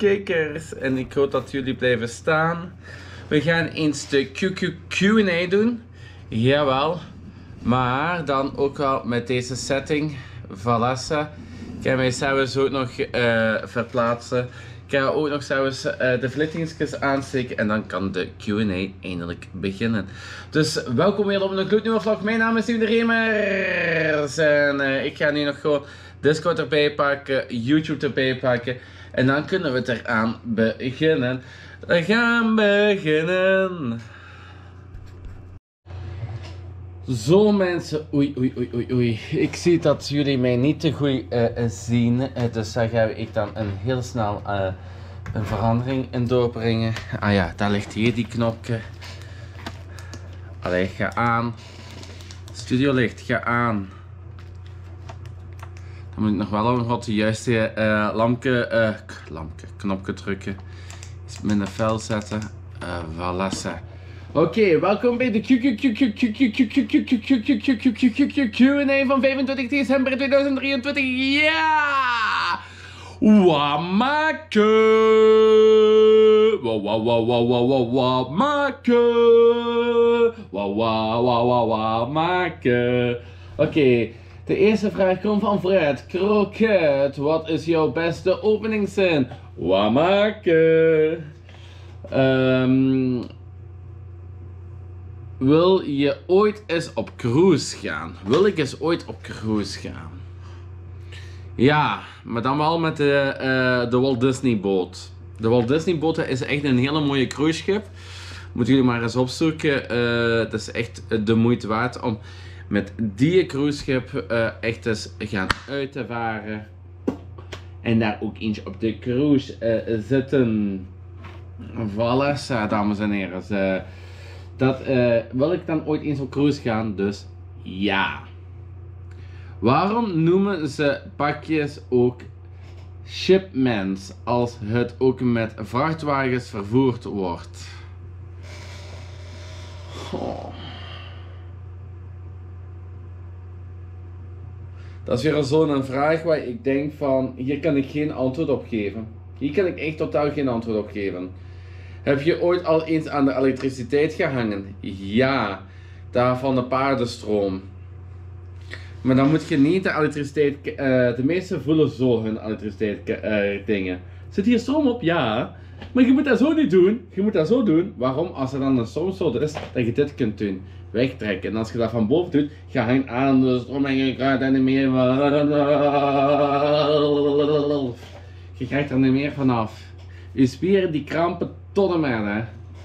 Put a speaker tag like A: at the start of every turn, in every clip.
A: kijkers en ik hoop dat jullie blijven staan. We gaan eens de Q&A doen. Jawel. Maar dan ook wel met deze setting. Valessa. Ik ga mij zelfs ook nog verplaatsen. Ik ga ook nog zelfs de flittingsjes aansteken en dan kan de Q&A eindelijk beginnen. Dus welkom weer op een gloednieuwe vlog. Mijn naam is Steven de Remers en ik ga nu nog gewoon Discord erbij pakken, YouTube erbij pakken en dan kunnen we het eraan beginnen. We gaan beginnen. Zo mensen, oei. Ik zie dat jullie mij niet te goed zien, dus daar ga ik dan heel snel een verandering in doorbrengen. Ah ja, daar ligt hier die knopje. Allee, ga aan. Studiolicht, ga aan. Dan moet ik nog wel nog wat de juiste knopje drukken. Iets minder fel zetten. Voilà. Oké, welkom bij de Q&A van 25 december 2023. Ja! Wamake! Wamake! Oké, de eerste vraag komt van Fred. Kroket, wat is jouw beste openingszin? Wamake! Wil je ooit eens op cruise gaan? Wil ik eens ooit op cruise gaan? Ja, maar dan wel met de Walt Disney boot. De Walt Disney boot is echt een hele mooie cruiseschip. Moeten jullie maar eens opzoeken. Het is echt de moeite waard om met die cruiseschip echt eens gaan uit te varen. En daar ook eentje op de cruise zitten. Voilà, dames en heren. Dat wil ik dan ooit eens op cruise gaan, dus ja. Waarom noemen ze pakjes ook shipments als het ook met vrachtwagens vervoerd wordt? Oh. Dat is weer zo'n vraag waar ik denk van, hier kan ik geen antwoord op geven. Hier kan ik echt totaal geen antwoord op geven. Heb je ooit al eens aan de elektriciteit gehangen? Ja, daar van de paardenstroom. Maar dan moet je niet de elektriciteit... de meesten voelen zo hun elektriciteit dingen. Zit hier stroom op? Ja. Maar je moet dat zo niet doen. Je moet dat zo doen. Waarom? Als er dan een stroomstoter is, dat je dit kunt doen. Wegtrekken. En als je dat van boven doet, ga hangen aan de stroom en je krijgt er niet meer van. Je krijgt er niet meer vanaf. Je spieren die krampen tot en met,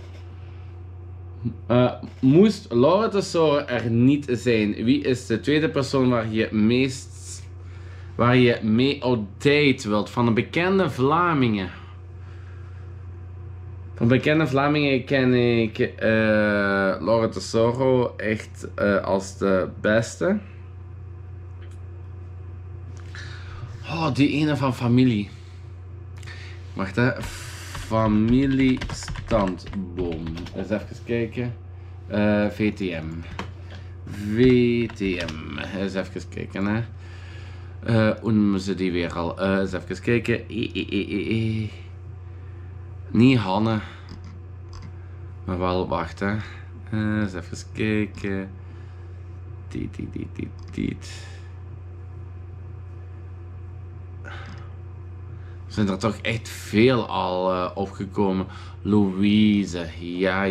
A: hè. Moest Laura Tesoro er niet zijn, wie is de tweede persoon waar je mee op date wilt? Van de bekende Vlamingen. Van bekende Vlamingen ken ik Laura Tesoro echt als de beste. Oh, die ene van familie. Wacht, hè. Familiestandboom. Eens even kijken. VTM. Eens even kijken, hè. Hoe noemen ze die weer al? Eens even kijken. Niet Hanne. Maar wel, wacht, hè. Eens even kijken. Zijn er toch echt veel al opgekomen. Louise. Ja.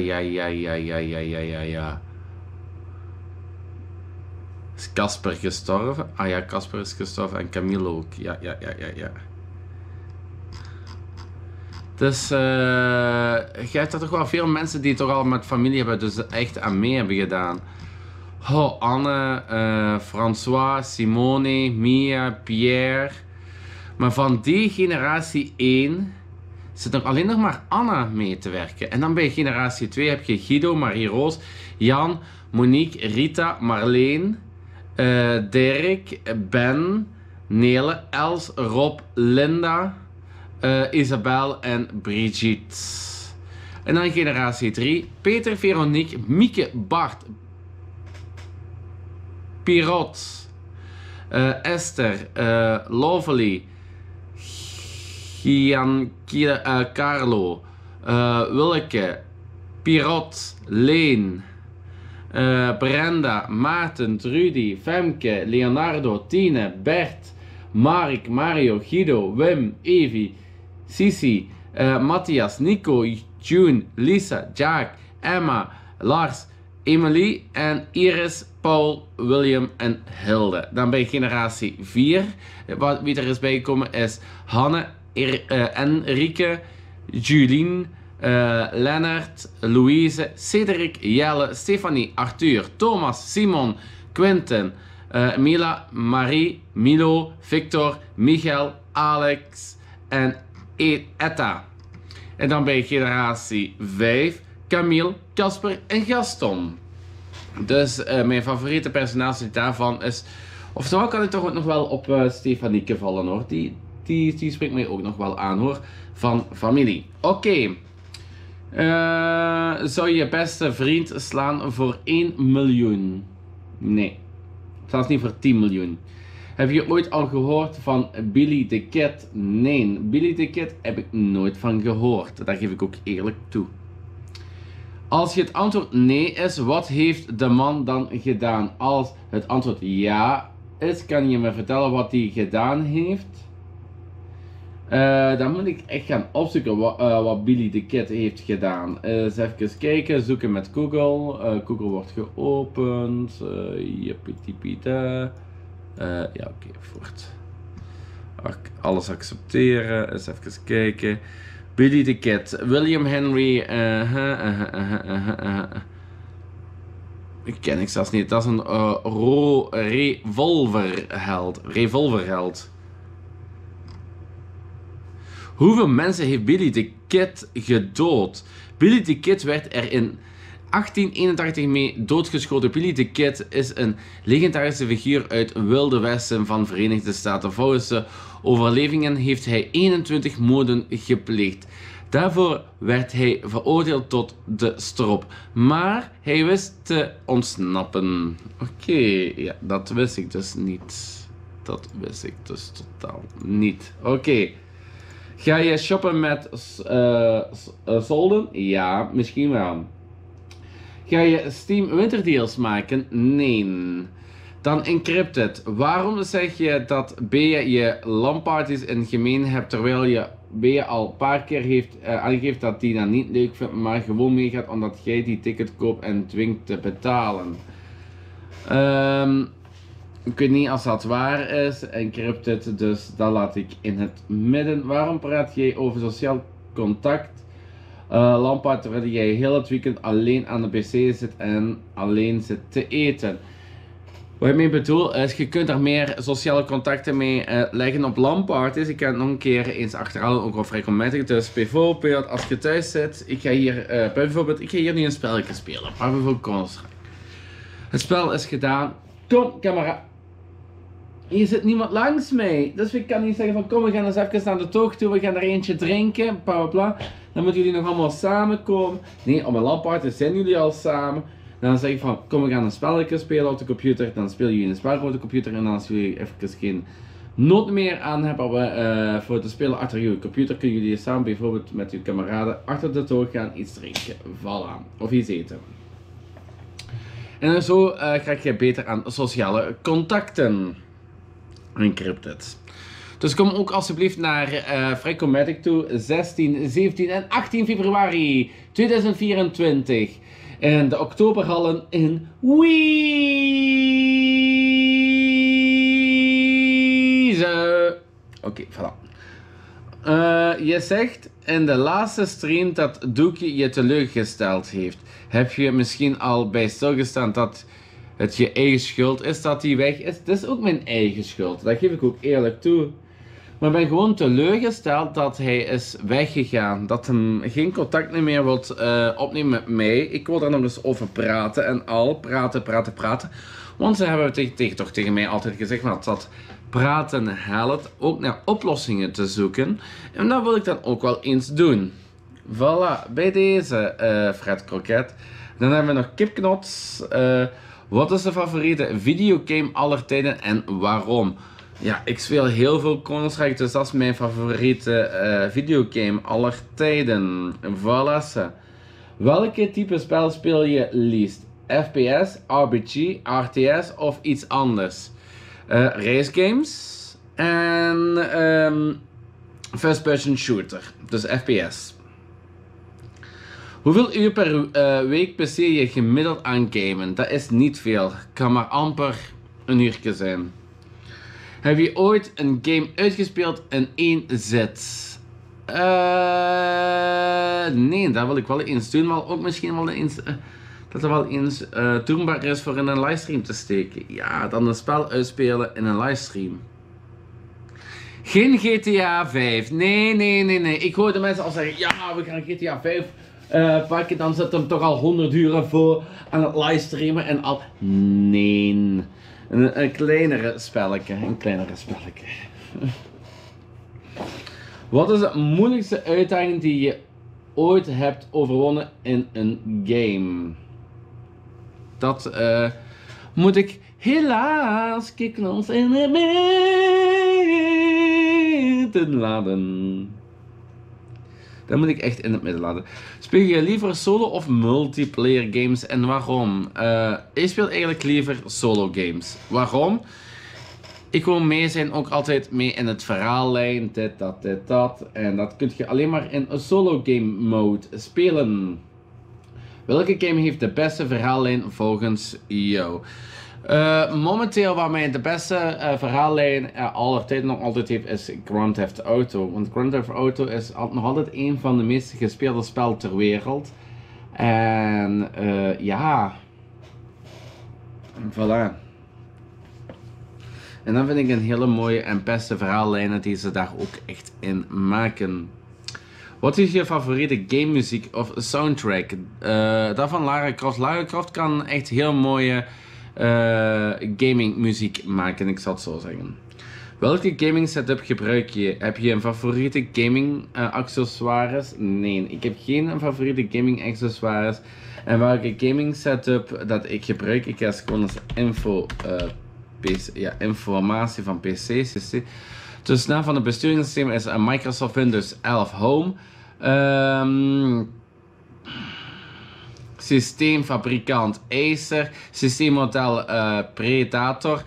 A: Is Casper gestorven? Ah ja, Casper is gestorven en Camille ook. Ja. Dus je hebt er toch wel veel mensen die toch al met familie hebben, dus echt aan mee hebben gedaan. Oh, Anne, François, Simone, Mia, Pierre. Maar van die generatie 1 zit er alleen nog maar Anna mee te werken. En dan bij generatie 2 heb je Guido, Marie-Roos, Jan, Monique, Rita, Marleen, Dirk, Ben, Nele, Els, Rob, Linda, Isabel en Brigitte. En dan generatie 3, Peter, Veronique, Mieke, Bart, Pirot, Esther, Lovely, Giancarlo, Willeke, Pirot, Leen, Brenda, Maarten, Trudy, Femke, Leonardo, Tine, Bert, Mark, Mario, Guido, Wim, Evi, Sisi, Matthias, Nico, June, Lisa, Jack, Emma, Lars, Emily en Iris, Paul, William en Hilde. Dan bij generatie 4, wie er is bijgekomen is Hanne, Enrique, Julien, Lennart, Louise, Cedric, Jelle, Stefanie, Arthur, Thomas, Simon, Quinten, Mila, Marie, Milo, Victor, Michael, Alex en Etta. En dan bij generatie 5, Camille, Casper en Gaston. Dus mijn favoriete personage daarvan is... Oftewel kan ik toch ook nog wel op Stefanieke vallen hoor. Die spreekt mij ook nog wel aan hoor. Van familie. Oké. Zou je beste vriend slaan voor 1 miljoen? Nee. Zelfs niet voor 10 miljoen. Heb je ooit al gehoord van Billy the Kid? Nee. Billy the Kid heb ik nooit van gehoord. Daar geef ik ook eerlijk toe. Als het antwoord nee is, wat heeft de man dan gedaan? Als het antwoord ja is, kan je me vertellen wat hij gedaan heeft? Dan moet ik echt gaan opzoeken wat Billy the Kid heeft gedaan. Eens even kijken, zoeken met Google. Google wordt geopend. Ja, oké, voort. Alles accepteren. Eens even kijken. Billy the Kid, William Henry, ik ken ik zelfs niet, dat is een revolverheld. Hoeveel mensen heeft Billy the Kid gedood? Billy the Kid werd er in 1881 mee doodgeschoten. Billy the Kid is een legendarische figuur uit Wilde Westen van Verenigde Staten. Volgens de overlevingen heeft hij 21 moorden gepleegd. Daarvoor werd hij veroordeeld tot de strop. Maar hij wist te ontsnappen. Oké, ja, dat wist ik dus niet. Dat wist ik dus totaal niet. Oké. Ga je shoppen met solden? Ja, misschien wel. Ga je Steam winterdeals maken? Nee. Dan Encrypted. Waarom zeg je dat Bea je LAN-parties in gemeen hebt, terwijl je Bea al een paar keer heeft aangegeven dat die dat niet leuk vindt, maar gewoon meegaat omdat jij die ticket koopt en dwingt te betalen? Ik weet niet als dat waar is, Encrypted, dus dat laat ik in het midden. Waarom praat jij over sociaal contact? LAN-party terwijl jij heel het weekend alleen aan de pc zit en alleen zit te eten. Wat ik mee bedoel is, je kunt er meer sociale contacten mee leggen op LAN-parties. Ik kan het nog een keer eens achterhalen, ook al vrij romantisch. Dus bijvoorbeeld, als je thuis zit, ik ga hier nu een spelletje spelen. Maar bijvoorbeeld Counter-Strike. Het spel is gedaan. Kom, camera. Hier zit niemand langs mij. Dus ik kan niet zeggen van, kom, we gaan eens even naar de toog toe. We gaan er eentje drinken, bla bla bla. Dan moeten jullie nog allemaal samenkomen. Nee, op een LAN-party zijn jullie al samen. Dan zeg ik van, kom, we gaan een spelletje spelen op de computer. Dan spelen jullie een spel op de computer. En als jullie even geen nood meer aan hebben voor te spelen achter jullie computer, kunnen jullie samen bijvoorbeeld met uw kameraden achter de toog gaan iets drinken. Voilà. Of iets eten. En zo krijg je beter aan sociale contacten. Encrypted. Dus kom ook alsjeblieft naar Freakomatic toe, 16, 17 en 18 februari 2024. En de Oktoberhallen in Wieze. Oké, voilà. Je zegt in de laatste stream dat Doekje je teleurgesteld heeft. Heb je misschien al bij stilgestaan dat het je eigen schuld is dat hij weg is? Het is ook mijn eigen schuld, dat geef ik ook eerlijk toe. Maar ik ben gewoon teleurgesteld dat hij is weggegaan. Dat hij geen contact meer wilt opnemen met mij. Ik wil daar nog eens over praten en al. Praten. Want ze hebben tegen mij altijd gezegd dat praten helpt. Ook naar oplossingen te zoeken. En dat wil ik dan ook wel eens doen. Voilà, bij deze Fred Kroket. Dan hebben we nog Kipknots. Wat is de favoriete videogame aller tijden en waarom? Ja, ik speel heel veel Counter-Strike, dus dat is mijn favoriete videogame aller tijden. Voilà. Ze. Welke type spel speel je liefst? FPS, RPG, RTS of iets anders? Racegames en first-person shooter, dus FPS. Hoeveel uur per week besteed je gemiddeld aan gamen? Dat is niet veel, kan maar amper een uurtje zijn. Heb je ooit een game uitgespeeld in één zit? Nee, dat wil ik wel eens doen, maar ook misschien wel eens dat er wel eens doenbaar is voor in een livestream te steken. Ja, dan een spel uitspelen in een livestream. Geen GTA 5. Nee. Ik hoor de mensen al zeggen, ja, we gaan GTA 5 pakken, dan zit hem toch al 100 uur voor aan het livestreamen en al. Nee. Een kleinere spelletje. Wat is de moeilijkste uitdaging die je ooit hebt overwonnen in een game? Dat moet ik helaas kicken ons in het midden laten. Dat moet ik echt in het midden laten. Speel je liever solo of multiplayer games en waarom? Ik speel eigenlijk liever solo games. Waarom? Ik wil mee zijn, ook altijd mee in het verhaallijn, dit, dat. En dat kun je alleen maar in een solo game mode spelen. Welke game heeft de beste verhaallijn volgens jou? Momenteel waar mij de beste verhaallijn aller tijden nog altijd heeft is Grand Theft Auto. Want Grand Theft Auto is nog altijd een van de meest gespeelde spellen ter wereld. En ja, voilà. En dan vind ik een hele mooie en beste verhaallijnen die ze daar ook echt in maken. Wat is je favoriete game muziek of soundtrack? Dat van Lara Croft. Lara Croft kan echt heel mooie gaming muziek maken, ik zal het zo zeggen. Welke gaming setup gebruik je? Heb je een favoriete gaming accessoires? Nee, ik heb geen favoriete gaming accessoires. En welke gaming setup dat ik gebruik, ik ga gewoon als informatie van PC's. Dus naam van het besturingssysteem is Microsoft Windows 11 Home. Systeemfabrikant Acer. Systeemmodel Predator.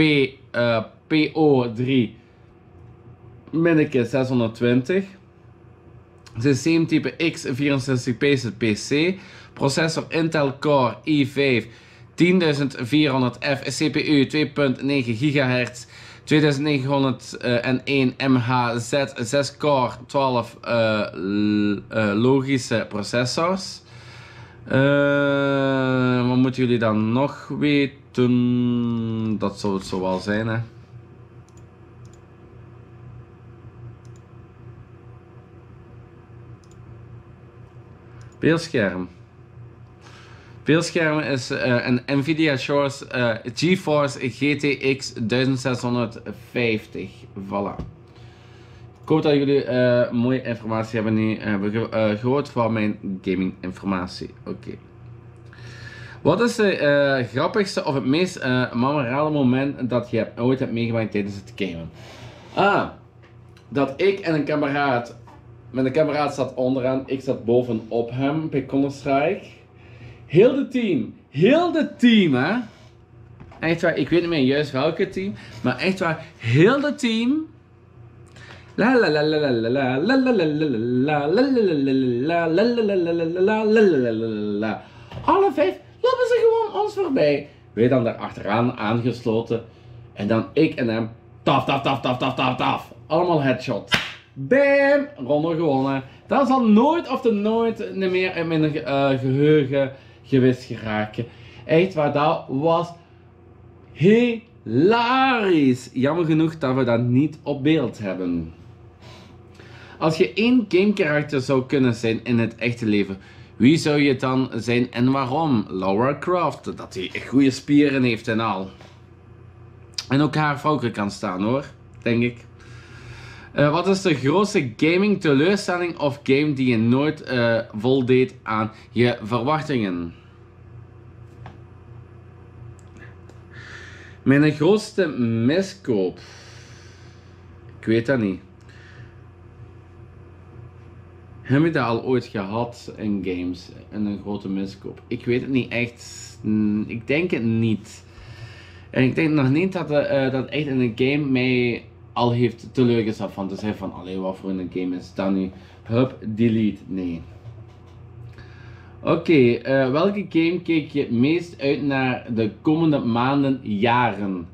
A: PO3 minneke 620. Systeemtype x64 PC. Processor Intel Core i5 10400F. CPU 2.9 GHz. 2901 MHz, 6 core, 12 logische processors. Wat moeten jullie dan nog weten? Dat zou het zo wel zijn, hè. Beeldscherm. Beeldscherm is een Nvidia GeForce GTX 1650. Voilà. Ik hoop dat jullie mooie informatie hebben gehoord van mijn gaming informatie. Oké. Wat is de grappigste of het meest memorabele moment dat je ooit hebt meegemaakt tijdens het gamen? Dat ik en een kameraad, mijn kameraad zat onderaan, ik zat bovenop hem bij Counter-Strike. Heel de team, hè. Echt waar, ik weet niet meer juist welke team, maar echt waar, heel de team. Alle 5 lopen ze gewoon ons voorbij. Wij dan daar achteraan aangesloten. En dan ik en hem. Taf. Allemaal headshot. Bam! Ronde gewonnen. Dat zal nooit meer in mijn geheugen gewist geraken. Echt waar, dat was hilarisch. Jammer genoeg dat we dat niet op beeld hebben. Als je één gamekarakter zou kunnen zijn in het echte leven, wie zou je dan zijn en waarom? Lara Croft, dat hij goede spieren heeft en al. En ook haar vrouwke kan staan hoor, denk ik. Wat is de grootste gaming teleurstelling of game die je nooit voldeed aan je verwachtingen? Mijn grootste miskoop. weet dat niet. Heb je dat al ooit gehad in games? In een grote miskoop? Ik weet het niet echt. Ik denk het niet. En ik denk nog niet dat dat echt in een game mij al heeft teleurgesteld van te zeggen van allee, wat voor een game is dat nu? Hup, delete. Nee. Oké, welke game keek je het meest uit naar de komende maanden, jaren?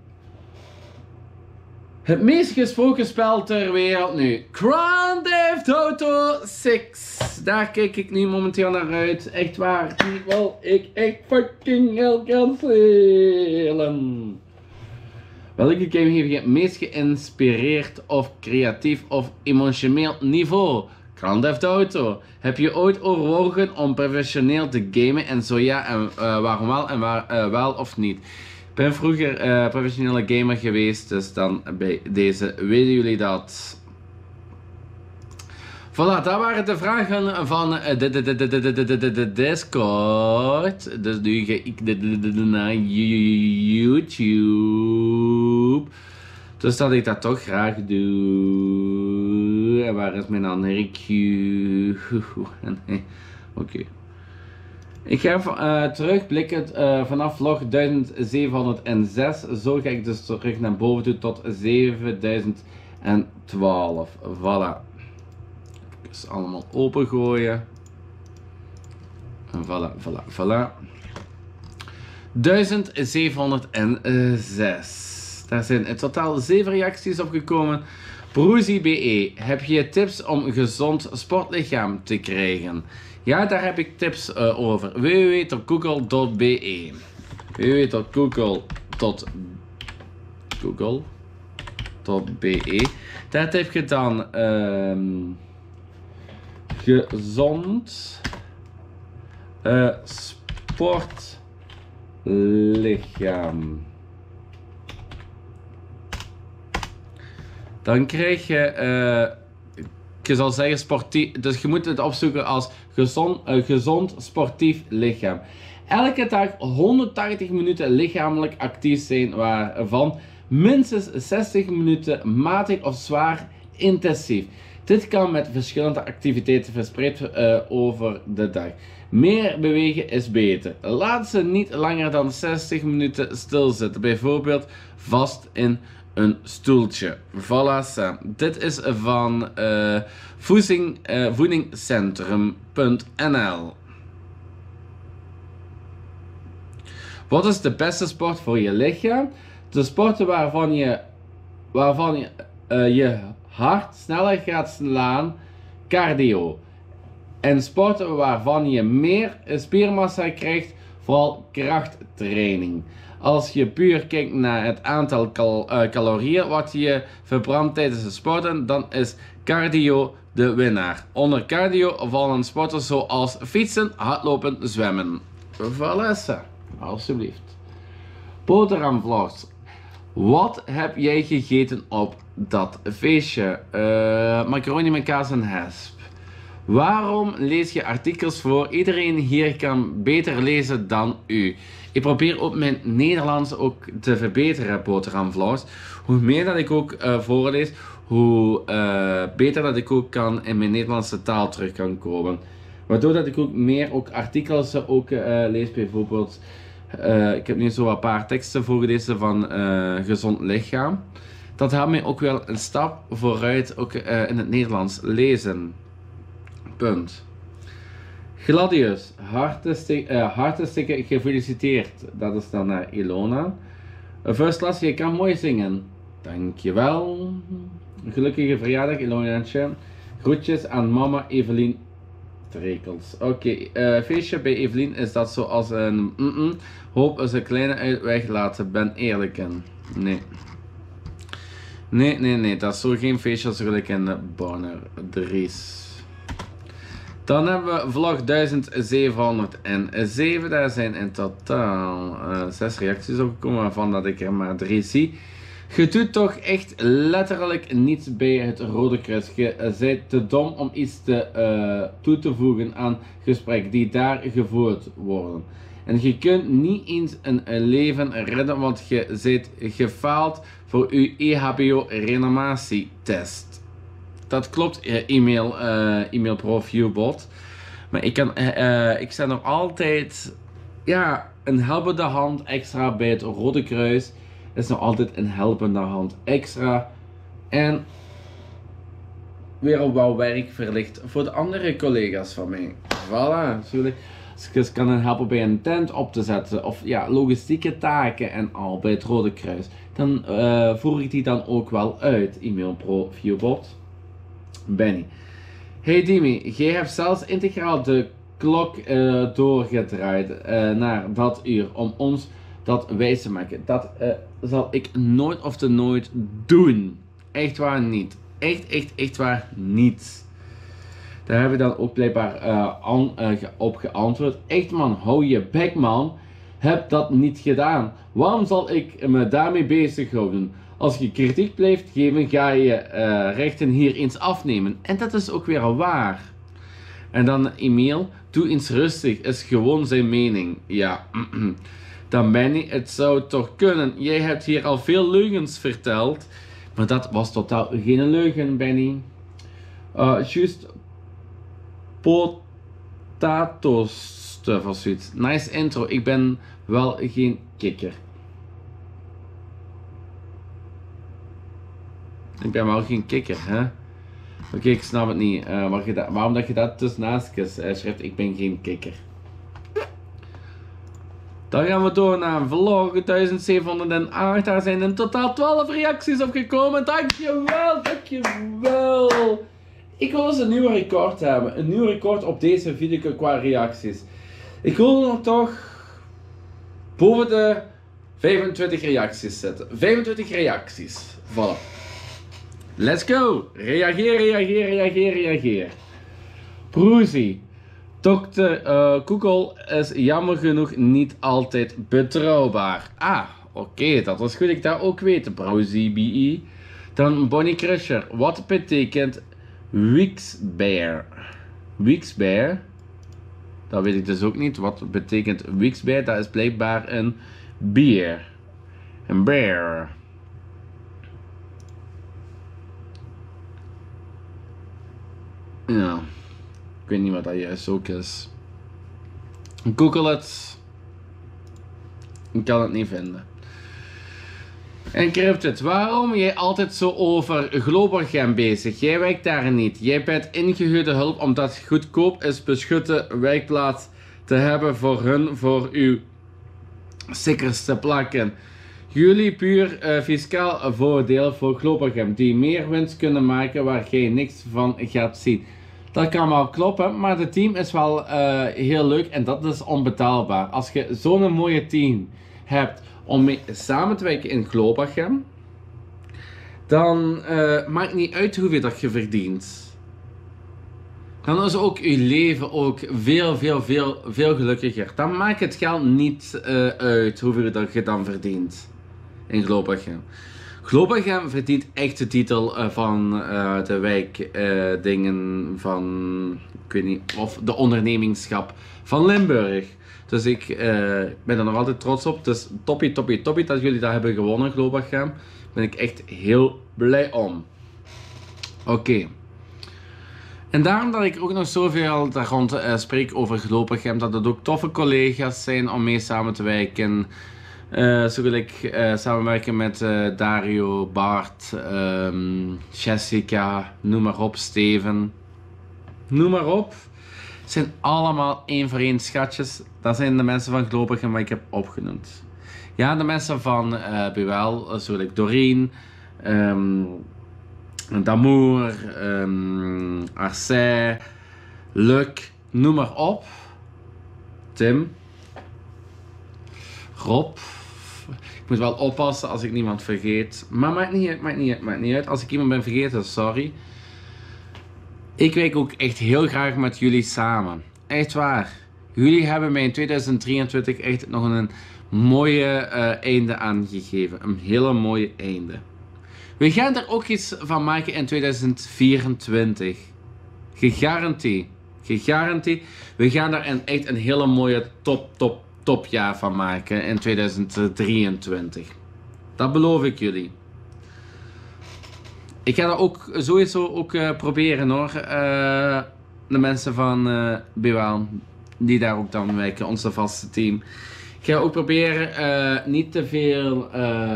A: Het meest gesproken spel ter wereld nu. Grand Theft Auto 6. Daar kijk ik nu momenteel naar uit. Echt waar. Die wil ik echt fucking heel gaan spelen. Welke game heeft je het meest geïnspireerd of creatief of emotioneel niveau? Grand Theft Auto. Heb je ooit overwogen om professioneel te gamen en zo ja, en waarom wel en wel of niet? Ik ben vroeger professionele gamer geweest, dus dan bij deze weten jullie dat. Voilà, dat waren de vragen van de Discord. Dus nu ga ik naar YouTube. Dus dat ik dat toch graag doe. En waar is mijn andere cue? Oké. Ik ga terugblikken vanaf vlog 1706. Zo ga ik dus terug naar boven toe tot 7012. Voilà. Dus allemaal opengooien. En voilà, voilà, voilà. 1706. Daar zijn in totaal 7 reacties op gekomen. Broezie BE, heb je tips om een gezond sportlichaam te krijgen? Ja, daar heb ik tips over. www.google.be www.google.be Daar heb je dan gezond sportlichaam. Dan krijg je, je zal zeggen sportief, dus je moet het opzoeken als gezond sportief lichaam. Elke dag 180 minuten lichamelijk actief zijn, waarvan minstens 60 minuten matig of zwaar intensief. Dit kan met verschillende activiteiten verspreid over de dag. Meer bewegen is beter. Laat ze niet langer dan 60 minuten stilzitten, bijvoorbeeld vast in een stoeltje. Voilà, dit is van voedingcentrum.nl. Wat is de beste sport voor je lichaam? De sporten waarvan je hart sneller gaat slaan, cardio. En sporten waarvan je meer spiermassa krijgt, vooral krachttraining. Als je puur kijkt naar het aantal calorieën wat je verbrandt tijdens het sporten, dan is cardio de winnaar. Onder cardio vallen sporten zoals fietsen, hardlopen, zwemmen. Voilà, alsjeblieft. Boterhamvlogs. Wat heb jij gegeten op dat feestje? Macaroni met kaas en hesp. Waarom lees je artikels voor? Iedereen hier kan beter lezen dan u. Ik probeer ook mijn Nederlands ook te verbeteren, boterhamvlogs. Hoe meer dat ik ook voorlees, hoe beter dat ik ook kan in mijn Nederlandse taal terug kan komen. Waardoor dat ik ook meer artikels lees, bijvoorbeeld. Ik heb nu zo een paar teksten voorgelezen van gezond lichaam. Dat helpt mij ook wel een stap vooruit ook in het Nederlands lezen. Punt. Gladius, hartstikke gefeliciteerd. Dat is dan naar Ilona. First class, je kan mooi zingen. Dankjewel. Gelukkige verjaardag, Ilona. Groetjes aan mama Evelien Trekels. Oké, feestje bij Evelien is dat zoals een hoop is een kleine uitweg laten. Ben eerlijk in. Nee. Nee, dat is zo geen feestje als gelijk in Bonner Dries. Dan hebben we vlog 1707. Daar zijn in totaal 6 reacties op gekomen, waarvan dat ik er maar 3 zie. Je doet toch echt letterlijk niets bij het Rode Kruis. Je bent te dom om iets toe te voegen aan gesprekken die daar gevoerd worden. En je kunt niet eens een leven redden, want je bent gefaald voor je EHBO-reanimatietest. Dat klopt, e-mail ProViewBot. Maar ik sta nog altijd, ja, een helpende hand extra bij het Rode Kruis. Is nog altijd een helpende hand extra. En weer op wat werk verlicht voor de andere collega's van mij. Voilà, natuurlijk. Dus ik kan hen helpen bij een tent op te zetten. Of ja, logistieke taken en al bij het Rode Kruis. Dan voer ik die dan ook wel uit. E-mail ProViewBot. Benny. Hey Dimi, jij hebt zelfs integraal de klok doorgedraaid naar dat uur om ons dat wijs te maken. Dat zal ik nooit of te nooit doen. Echt waar niet. Echt waar niet. Daar hebben we dan ook blijkbaar op geantwoord. Echt man, hou je bek man. Heb dat niet gedaan. Waarom zal ik me daarmee bezighouden? Als je kritiek blijft geven, ga je rechten hier eens afnemen. En dat is ook weer waar. En dan e-mail. Doe eens rustig. Is gewoon zijn mening. Ja. Dan Benny, het zou toch kunnen. Jij hebt hier al veel leugens verteld. Maar dat was totaal geen leugen, Benny. Juist potato stuff of zoiets. Nice intro. Ik ben wel geen kikker. Ik ben wel geen kikker, hè? Oké, ik snap het niet. Waarom dat je dat tussennaastjes schrijft, ik ben geen kikker. Dan gaan we door naar vlog 1708. Daar zijn in totaal 12 reacties op gekomen. Dankjewel. Ik wil eens een nieuw record hebben. Een nieuw record op deze video qua reacties. Ik wil nog toch boven de 25 reacties zetten. 25 reacties. Voilà. Let's go! Reageer. Broezie. Dr. Google is jammer genoeg niet altijd betrouwbaar. Ah, oké, dat is goed ik dat ook weet, Broezie BE. Dan Bonnie Crusher. Wat betekent Wixbear? Wixbear? Dat weet ik dus ook niet. Wat betekent Wixbear? Dat is blijkbaar een beer. Een bear. Ja, ik weet niet wat dat juist ook is. Google het. Ik kan het niet vinden. En Cryptid, waarom jij altijd zo over Global bezig? Jij werkt daar niet. Jij bent ingehuurde hulp omdat het goedkoop is beschutte werkplaats te hebben voor uw stickers te plakken. Jullie puur fiscaal voordeel voor Global die meer winst kunnen maken waar jij niks van gaat zien. Dat kan wel kloppen, maar het team is wel heel leuk en dat is onbetaalbaar. Als je zo'n mooie team hebt om mee samen te werken in Global, dan maakt niet uit hoeveel dat je verdient. Dan is ook je leven ook veel gelukkiger. Dan maakt het geld niet uit hoeveel dat je dan verdient in Global. Global verdient echt de titel van de wijkdingen van, ik weet niet, of de ondernemingschap van Limburg. Dus ik ben er nog altijd trots op. Dus toppie dat jullie dat hebben gewonnen, Global. Ben ik echt heel blij om. Oké. En daarom dat ik ook nog zoveel daar rond spreek over Global, dat het ook toffe collega's zijn om mee samen te werken. Zo wil ik samenwerken met Dario, Bart, Jessica, noem maar op, Steven. Noem maar op. Het zijn allemaal één voor één schatjes. Dat zijn de mensen van Global wat ik heb opgenoemd. Ja, de mensen van Buwel, zo wil ik Doreen, Damour, Arsène, Luc, noem maar op. Tim, Rob. Ik moet wel oppassen als ik niemand vergeet. Maar maakt niet uit. Als ik iemand ben vergeten, sorry. Ik werk ook echt heel graag met jullie samen. Echt waar. Jullie hebben mij in 2023 echt nog een mooie einde aangegeven. Een hele mooie einde. We gaan er ook iets van maken in 2024. Gegarantie. Gegarantie. We gaan daar echt een hele mooie topjaar van maken in 2023. Dat beloof ik jullie. Ik ga dat ook sowieso ook proberen hoor. De mensen van Biwaal, die daar ook dan werken, onze vaste team. Ik ga ook proberen niet te veel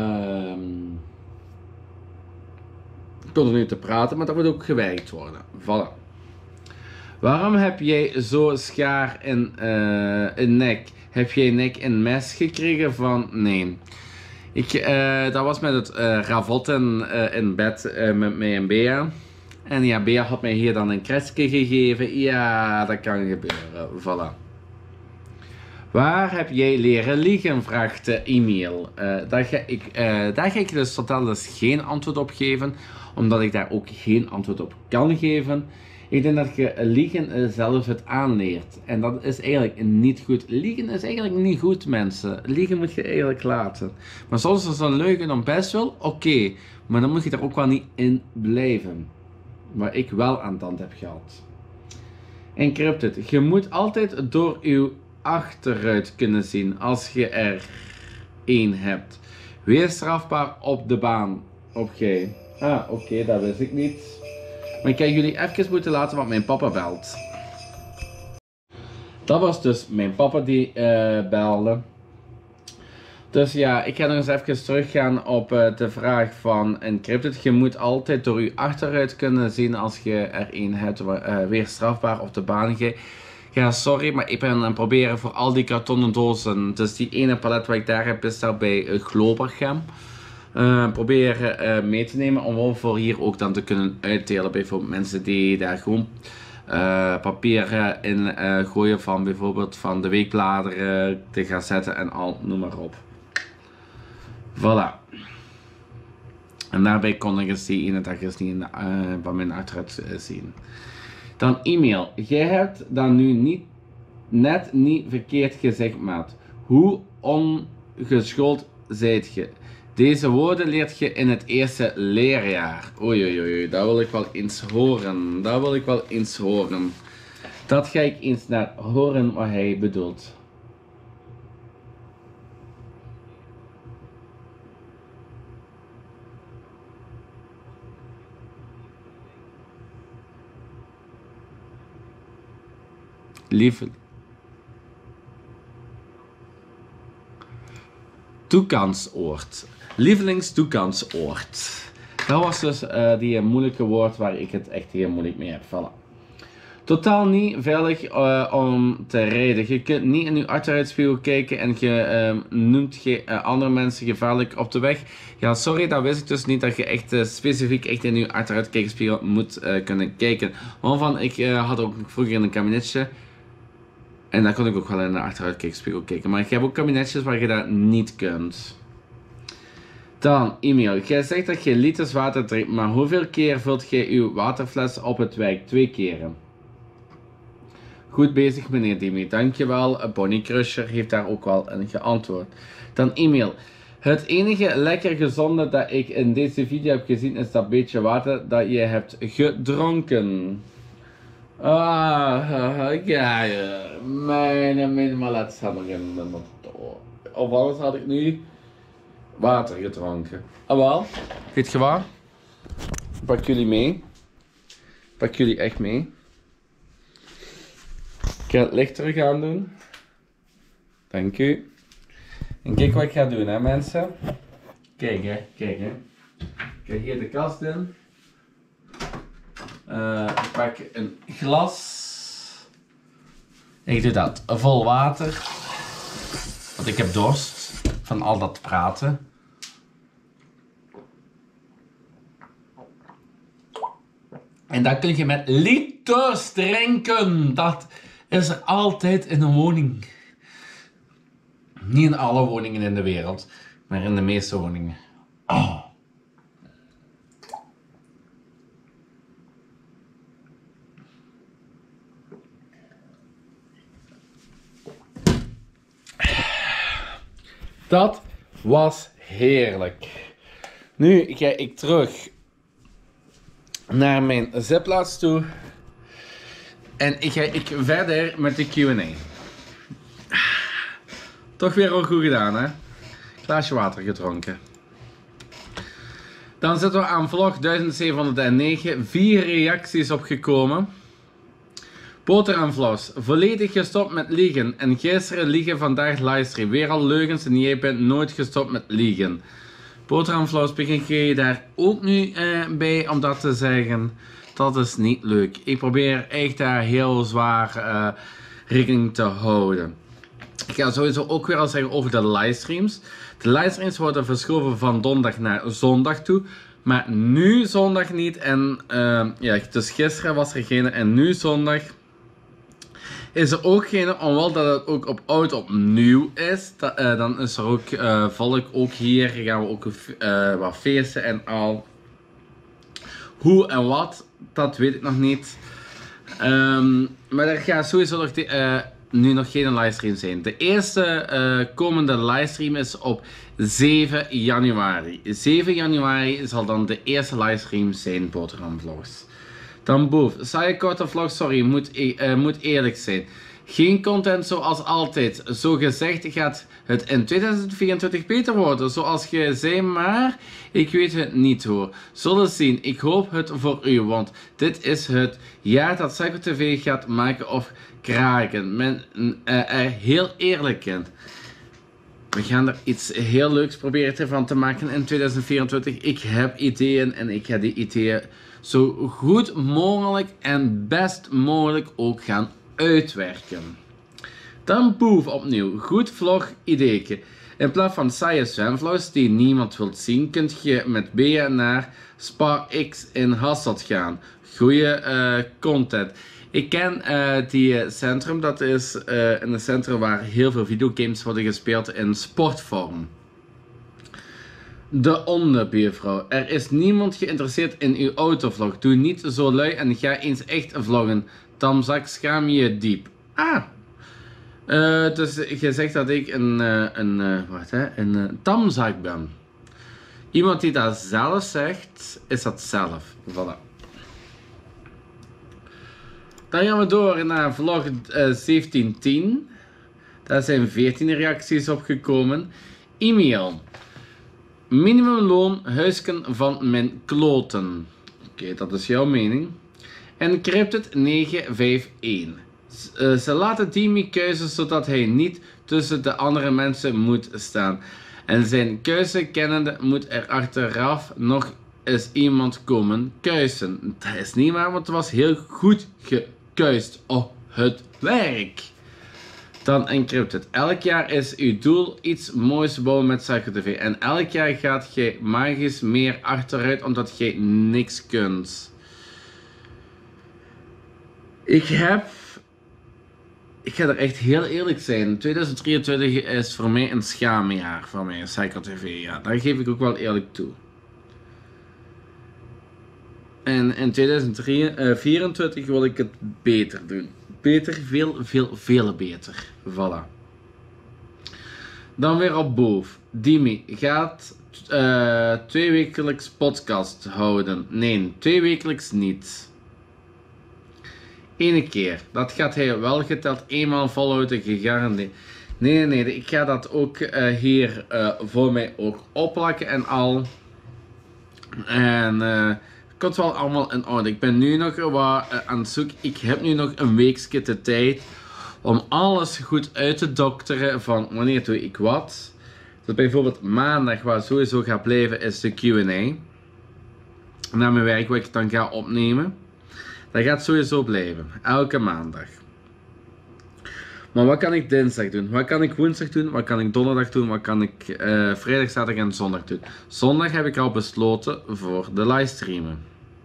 A: continu te praten, maar dat moet ook gewerkt worden. Voilà. Waarom heb jij zo schaar in nek? Heb jij nek in mes gekregen van? Nee. Dat was met het ravotten in bed met mij en Bea. En ja, Bea had mij hier dan een kretsje gegeven. Ja, dat kan gebeuren. Voilà. Waar heb jij leren liegen? Vraagt Emiel. Daar ga ik dus totaal dus geen antwoord op geven. Omdat ik daar ook geen antwoord op kan geven. Ik denk dat je liegen zelf het aanleert. En dat is eigenlijk niet goed. Liegen is eigenlijk niet goed, mensen. Liegen moet je eigenlijk laten. Maar soms is een leugen dan best wel oké. Maar dan moet je er ook wel niet in blijven. Waar ik wel aan tand heb gehad. Encrypted. Je moet altijd door uw achteruit kunnen zien als je er één hebt. Wees strafbaar op de baan. Oké. Oké, dat wist ik niet. Maar ik ga jullie even moeten laten wat mijn papa belt. Dat was dus mijn papa die belde. Dus ja, ik ga nog eens even teruggaan op de vraag van Encrypted. Je moet altijd door je achteruit kunnen zien als je er één hebt. Weer strafbaar op de baan. Ja, sorry, maar ik ben aan het proberen voor al die kartonnen dozen. Dus die ene palet wat ik daar heb is daar bij Globergem. Proberen mee te nemen om voor hier ook dan te kunnen uitdelen. Bijvoorbeeld mensen die daar gewoon papier in gooien van bijvoorbeeld van de weekbladeren, de gazetten en al, noem maar op. Voilà. En daarbij kon ik eens die ene dag eens niet van mijn achteruit zien. Dan e-mail. Jij hebt dat nu net niet verkeerd gezegd, maat. Hoe ongeschoold zijt je? Deze woorden leert je in het eerste leerjaar. Oei, oei, oei, dat wil ik wel eens horen. Dat wil ik wel eens horen. Dat ga ik eens naar horen wat hij bedoelt. Lieve. Toekansoord. Lievelingstoekansoord. Dat was dus die moeilijke woord waar ik het echt heel moeilijk mee heb. Voilà. Totaal niet veilig om te rijden. Je kunt niet in je achteruitspiegel kijken en je noemt andere mensen gevaarlijk op de weg. Ja, sorry, dat wist ik dus niet dat je echt specifiek echt in je achteruitkijkspiegel moet kunnen kijken. Want ik had ook vroeger een kabinetje. En daar kon ik ook wel in de achteruitkijkspiegel kijken. Maar ik heb ook kabinetjes waar je dat niet kunt. Dan, e-mail. Jij zegt dat je liters water drinkt, maar hoeveel keer vult jij uw waterfles op het werk? 2 keren. Goed bezig, meneer Dimi. Dankjewel. Bonnie Crusher heeft daar ook wel een geantwoord. Dan e-mail. Het enige lekker gezonde dat ik in deze video heb gezien is dat beetje water dat je hebt gedronken. Ja, mijn malets had nog in de motor. Of anders had ik nu water gedronken. Wel, weet je wat? Pak jullie mee. Pak jullie echt mee. Ik ga het licht terug aan doen. Dank u. En kijk wat ik ga doen, hè mensen. Kijk hè, kijk hè. Ik ga hier de kast in. Ik pak een glas. Ik doe dat vol water. Want ik heb dorst van al dat praten. En dat kun je met liters drinken. Dat is er altijd in een woning. Niet in alle woningen in de wereld, maar in de meeste woningen. Oh. Dat was heerlijk. Nu ga ik terug naar mijn zitplaats toe. En ik verder met de Q&A. Toch weer al goed gedaan, hè? Glaasje water gedronken. Dan zitten we aan vlog 1709. 4 reacties opgekomen. Boterhamvlas. Volledig gestopt met liegen. En gisteren liegen, vandaag livestream. Weer al leugens en jij bent nooit gestopt met liegen. Boterhamvlas, begin je daar ook nu bij om dat te zeggen? Dat is niet leuk. Ik probeer echt daar heel zwaar rekening te houden. Ik ga sowieso ook weer al zeggen over de livestreams. De livestreams worden verschoven van donderdag naar zondag toe. Maar nu zondag niet. En ja, dus gisteren was er geen en nu zondag is er ook geen. Omdat dat het ook op oud opnieuw is. Dan is er ook volk ook hier. Gaan we ook wat feesten en al. Hoe en wat, dat weet ik nog niet. Maar er gaat sowieso nog nu nog geen livestream zijn. De eerste komende livestream is op 7 januari. 7 januari zal dan de eerste livestream zijn, boterhamvlogs. Dan Boef. Saaie korte vlog, sorry, moet eerlijk zijn. Geen content zoals altijd. Zo gezegd gaat het in 2024 beter worden, zoals je zei, maar ik weet het niet hoor. Zullen zien, ik hoop het voor u, want dit is het jaar dat Psycho TV gaat maken of kraken. Men er heel eerlijk in. We gaan er iets heel leuks proberen van te maken in 2024. Ik heb ideeën en ik ga die ideeën zo goed mogelijk en best mogelijk ook gaan uitwerken. Dan Boef opnieuw. Goed vlog ideetje. In plaats van saaie zwemvlogs die niemand wilt zien, kunt je met Bea naar SparX in Hasselt gaan. Goeie content. Ik ken die centrum, dat is in een centrum waar heel veel videogames worden gespeeld in sportvorm. De onderbuurvrouw. Er is niemand geïnteresseerd in uw autovlog. Doe niet zo lui en ga eens echt vloggen. Tamzak, schaam je diep. Ah. Dus je zegt dat ik een tamzak ben. Iemand die dat zelf zegt, is dat zelf. Voilà. Dan gaan we door naar vlog 1710. Daar zijn 14 reacties op gekomen. E-mail. Minimumloon, huisken van mijn kloten. Oké, dat is jouw mening. En Cryptid 951. Ze laten Dimi keuzen zodat hij niet tussen de andere mensen moet staan. En zijn keuze kennende moet er achteraf nog eens iemand komen kuisen. Dat is niet waar, want het was heel goed gekuist op het werk. Dan Encrypted. Elk jaar is uw doel iets moois bouwen met Psycho TV. En elk jaar gaat jij magisch meer achteruit omdat jij niks kunt. Ik ga er echt heel eerlijk zijn. 2023 is voor mij een schaamjaar van mij, Psycho TV. Ja, daar geef ik ook wel eerlijk toe. En in 2024 wil ik het beter doen. Beter, veel beter. Voilà. Dan weer op Boef. Dimi gaat 2 wekelijks podcast houden. Nee, 2 wekelijks niet. 1 keer. Dat gaat hij wel geteld. Eenmaal volhouden, gegarandeerd. Nee, ik ga dat ook hier voor mij ook opplakken en al. En komt wel allemaal in orde. Ik ben nu nog wat aan het zoeken. Ik heb nu nog een weekje de tijd om alles goed uit te dokteren van wanneer doe ik wat. Dus bijvoorbeeld maandag, waar sowieso gaat blijven, is de Q&A. Na mijn werk, wat ik dan ga opnemen. Dat gaat sowieso blijven. Elke maandag. Maar wat kan ik dinsdag doen? Wat kan ik woensdag doen? Wat kan ik donderdag doen? Wat kan ik vrijdag, zaterdag en zondag doen? Zondag heb ik al besloten voor de livestreamen.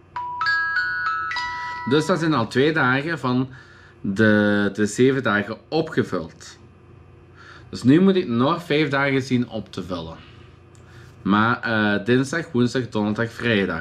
A: Dus dat zijn al 2 dagen van de 7 dagen opgevuld. Dus nu moet ik nog 5 dagen zien op te vullen. Maar dinsdag, woensdag, donderdag, vrijdag.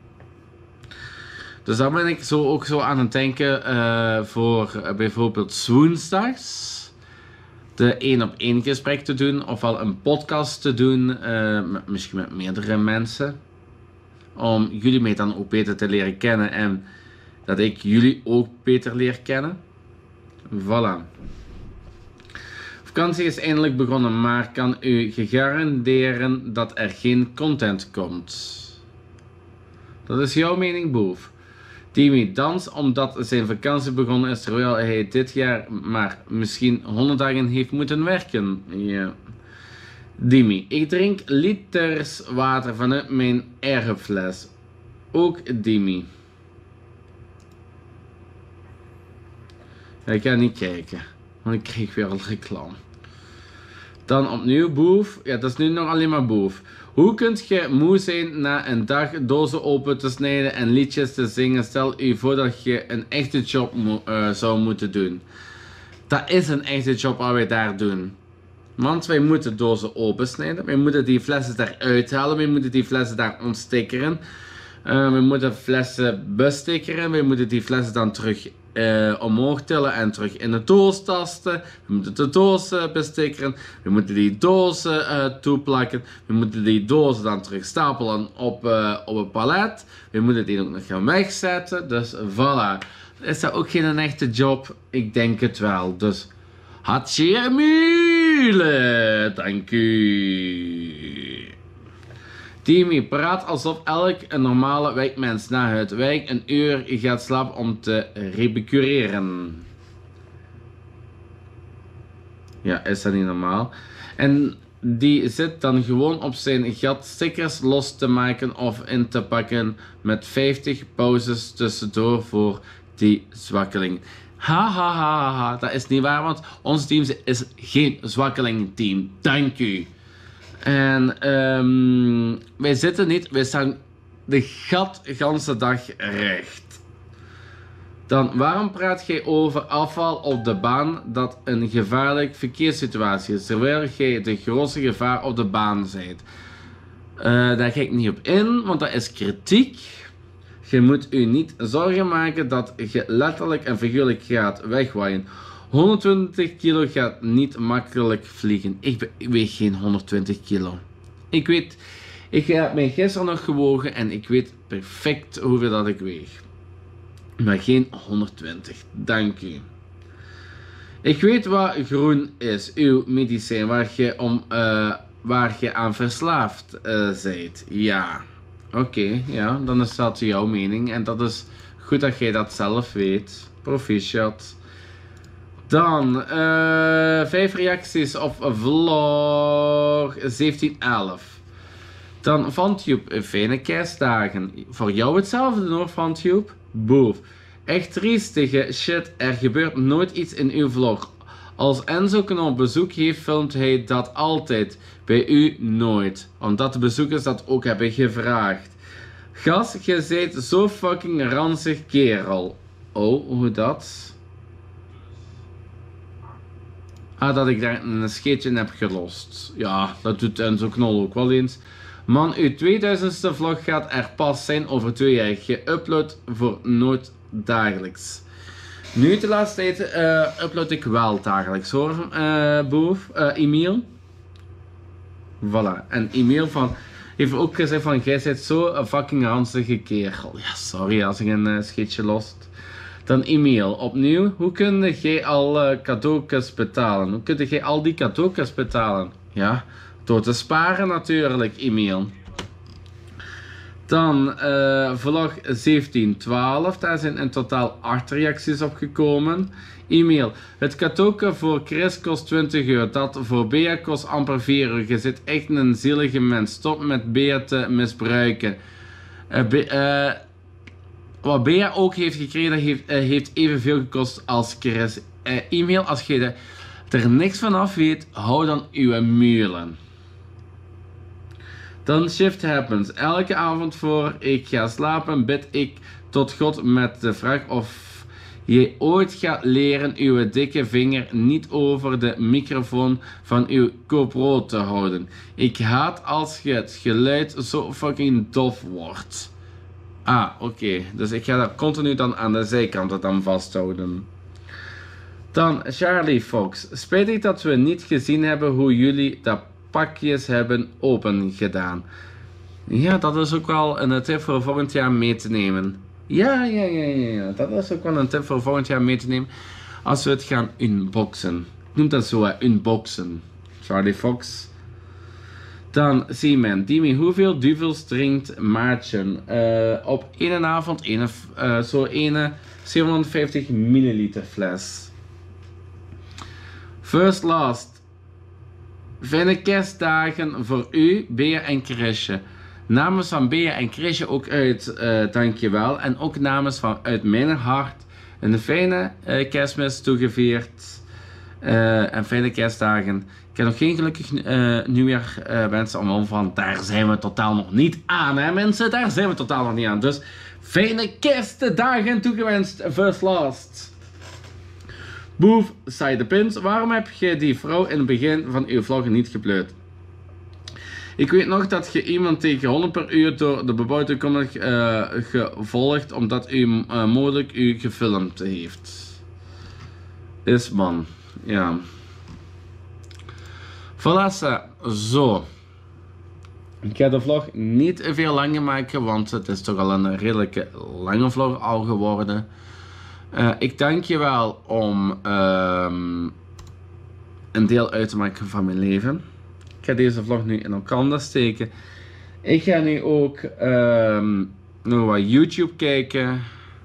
A: Dus daar ben ik ook zo aan het denken voor bijvoorbeeld woensdags. de 1-op-1 gesprek te doen, ofwel een podcast te doen, misschien met meerdere mensen. Om jullie mij dan ook beter te leren kennen en dat ik jullie ook beter leer kennen. Voilà. Vakantie is eindelijk begonnen, maar kan u garanderen dat er geen content komt? Dat is jouw mening, Boef. Timmy dans omdat zijn vakantie begonnen is terwijl hij dit jaar maar misschien 100 dagen heeft moeten werken. Ja. Dimi, ik drink liters water vanuit mijn eigen fles. Ook Dimi. Ja, ik ga niet kijken, want ik kreeg weer al reclame. Dan opnieuw Boef. Ja, dat is nu nog alleen maar Boef. Hoe kunt je moe zijn na een dag dozen open te snijden en liedjes te zingen? Stel u voor dat je een echte job zou moeten doen. Dat is een echte job wat wij daar doen. Want wij moeten dozen opensnijden. Wij moeten die flessen daaruit halen. Wij moeten die flessen daar ontstikkeren. We moeten flessen bestikkeren. Wij moeten die flessen dan terug omhoog tillen en terug in de doos tasten. We moeten de dozen bestikkeren. We moeten die dozen toeplakken. We moeten die dozen dan terug stapelen op een palet. We moeten die ook nog gaan wegzetten. Dus voilà. Is dat ook geen echte job? Ik denk het wel. Dus hartje mühle. Dank u. Timmy, praat alsof een normale wijkmens na het werk een uur gaat slapen om te recupereren. Ja, is dat niet normaal? En die zit dan gewoon op zijn gat stickers los te maken of in te pakken met 50 pauzes tussendoor voor die zwakkeling. Ha ha ha ha, dat is niet waar, want ons team is geen zwakkeling team. Dank u. En wij zitten niet, wij staan de ganse dag recht. Dan, waarom praat jij over afval op de baan dat een gevaarlijke verkeerssituatie is, terwijl jij de grootste gevaar op de baan bent? Daar ga ik niet op in, want dat is kritiek. Je moet u niet zorgen maken dat je letterlijk en figuurlijk gaat wegwaaien. 120 kilo gaat niet makkelijk vliegen. Ik weeg geen 120 kilo. Ik heb mij gisteren nog gewogen en ik weet perfect hoeveel dat ik weeg. Maar geen 120. Dank u. Ik weet wat groen is. Uw medicijn waar je aan verslaafd bent. Ja. Oké, ja. Dan is dat jouw mening. En dat is goed dat jij dat zelf weet. Proficiat. Dan 5 reacties op vlog 1711. Dan VanTube, fijne kerstdagen. Voor jou hetzelfde hoor, VanTube. Boef. Echt triestige shit, er gebeurt nooit iets in uw vlog. Als Enzo Knol bezoek heeft, filmt hij dat altijd. Bij u nooit. Omdat de bezoekers dat ook hebben gevraagd. Gast, je zijt zo fucking ranzig kerel. Oh, hoe dat? Ah, dat ik daar een scheetje in heb gelost. Ja, dat doet Enzo Knol ook wel eens. Man, uw 2000ste vlog gaat er pas zijn over 2 jaar. Geüpload voor nooit dagelijks. Nu de laatste tijd upload ik wel dagelijks hoor, Boef. Emiel. Voilà. En Emiel heeft ook gezegd van, jij bent zo een fucking ranzige kerel. Ja, sorry als ik een scheetje lost. Dan Emiel, opnieuw. Hoe kun jij al cadeautjes betalen? Hoe kun jij al die cadeautjes betalen? Ja, door te sparen natuurlijk, Emiel. Dan vlog 1712. Daar zijn in totaal 8 reacties op gekomen. E-mail. Het cadeautje voor Chris kost 20 euro. Dat voor Bea kost amper 4 euro. Je zit echt een zielige mens. Stop met Bea te misbruiken. Wat Bea ook heeft gekregen, heeft evenveel gekost als Chris. E-mail, als je er niks van af weet, hou dan uw muren. Dan shift happens. Elke avond voor ik ga slapen bid ik tot God met de vraag of je ooit gaat leren uw dikke vinger niet over de microfoon van uw GoPro te houden. Ik haat als het geluid zo fucking dof wordt. Ah, oké. Dus ik ga dat continu dan aan de zijkant dan vasthouden. Dan Charlie Fox. Spijtig dat we niet gezien hebben hoe jullie dat pakjes hebben opengedaan. Ja, dat is ook wel een tip voor volgend jaar mee te nemen. Ja. Dat is ook wel een tip voor volgend jaar mee te nemen. Als we het gaan unboxen. Ik noem dat zo, unboxen. Charlie Fox. Dan Seaman. Dimi, hoeveel duvels drinkt Maartje? Op één avond zo'n 750 milliliter fles. First last. Fijne kerstdagen voor u, Bea en Chrisje. Namens van Bea en Chrisje ook uit, dankjewel. En ook namens van uit mijn hart een fijne kerstmis toegevierd. En fijne kerstdagen. Ik heb nog geen gelukkig nieuwjaar wensen, omwille van daar zijn we totaal nog niet aan, hè mensen? Daar zijn we totaal nog niet aan. Dus fijne kerstdagen toegewenst, first last. Boef, Side the Pins. Waarom heb je die vrouw in het begin van uw vlog niet gepleurd? Ik weet nog dat je iemand tegen 100 per uur door de bebouwde kom gevolgd, omdat u mogelijk u gefilmd heeft. Is man, ja. Voilà, zo. Ik ga de vlog niet veel langer maken, want het is toch al een redelijke lange vlog al geworden. Ik dank je wel om een deel uit te maken van mijn leven. Ik ga deze vlog nu in elkaar steken. Ik ga nu ook nog wat YouTube kijken.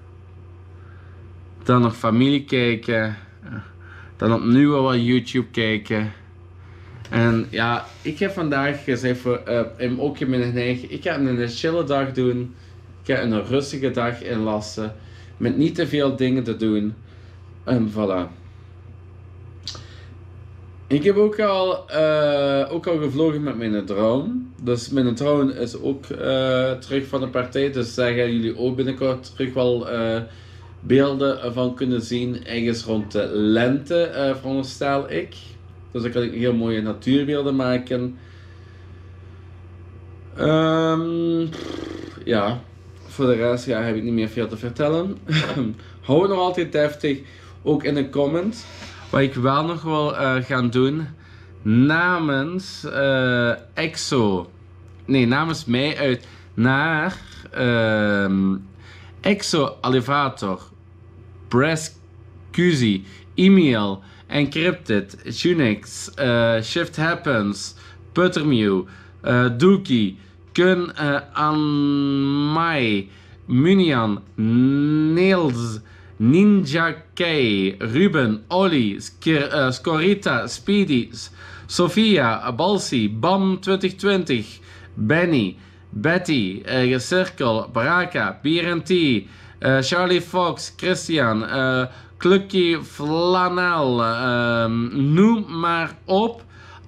A: Dan nog familie kijken. Dan opnieuw wat YouTube kijken. En ja, ik heb vandaag gezegd voor ook in mijn eigen, ik ga een chille dag doen. Ik ga een rustige dag inlassen. Met niet te veel dingen te doen. En voilà. Ik heb ook al gevlogen met mijn drone. Dus mijn drone is ook terug van de partij. Dus daar gaan jullie ook binnenkort terug wel beelden van kunnen zien. Ergens rond de lente, veronderstel ik. Dus dan kan ik heel mooie natuurbeelden maken. Ja. Voor de rest heb ik niet meer veel te vertellen. Hou het nog altijd deftig. Ook in de comments. Wat ik wel nog wil gaan doen. Namens EXO. Nee, namens mij uit. Naar EXO Elevator. Press QZ. Email. Encrypted. Tunix. Shift Happens. Puttermew. Dookie. Kun Anmai, Munian, Niels, Ninja K, Ruben, Olly, Scorita, Speedy, Sofia, Balsi, Bam 2020, Benny, Betty, Circle, Baraka, BRNT, Charlie Fox, Christian, Klucky Flanel, noem maar op.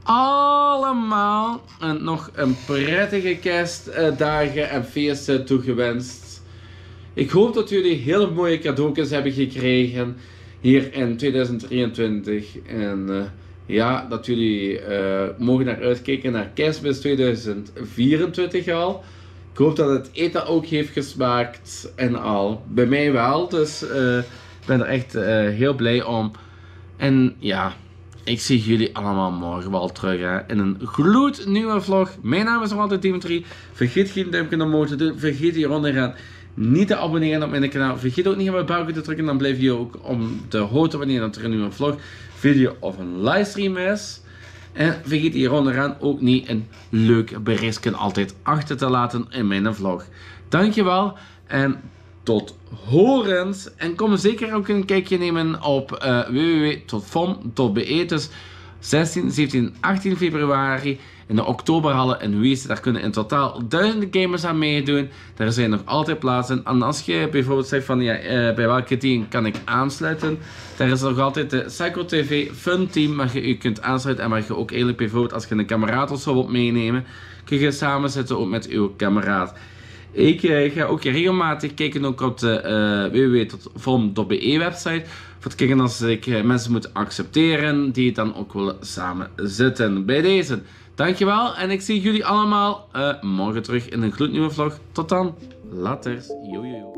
A: Allemaal nog een prettige kerstdagen en feesten toegewenst. Ik hoop dat jullie hele mooie cadeautjes hebben gekregen hier in 2023. En ja, dat jullie mogen naar uitkijken naar kerstmis 2024 al. Ik hoop dat het eten ook heeft gesmaakt en al. Bij mij wel, dus ik ben er echt heel blij om. En ja... Ik zie jullie allemaal morgen wel terug hè, in een gloednieuwe vlog. Mijn naam is nog altijd Dimitri. Vergeet geen duimpje omhoog te doen. Vergeet hieronder niet te abonneren op mijn kanaal. Vergeet ook niet op het belletje te drukken. Dan blijf je ook om te horen wanneer er een nieuwe vlog, video of een livestream is. En vergeet hieronder ook niet een leuk berichtje altijd achter te laten in mijn vlog. Dankjewel en tot horens. En kom zeker ook een kijkje nemen op www.totfom.be. Dus 16, 17, 18 februari in de Oktoberhallen in Wies. Daar kunnen in totaal 1000 gamers aan meedoen. Daar zijn nog altijd plaatsen. En als je bijvoorbeeld zegt van ja, bij welke team kan ik aansluiten. Daar is nog altijd de Psycho TV Fun Team waar je kunt aansluiten. En waar je ook eigenlijk bijvoorbeeld als je een kameraad of zo wilt meenemen. Kun je samen zitten ook met uw kameraad. Ik ga ook regelmatig kijken ook op de www.totfom.be website. Voor te kijken als ik mensen moet accepteren die dan ook willen samen zitten. Bij deze, dankjewel en ik zie jullie allemaal morgen terug in een gloednieuwe vlog. Tot dan, laters, yo.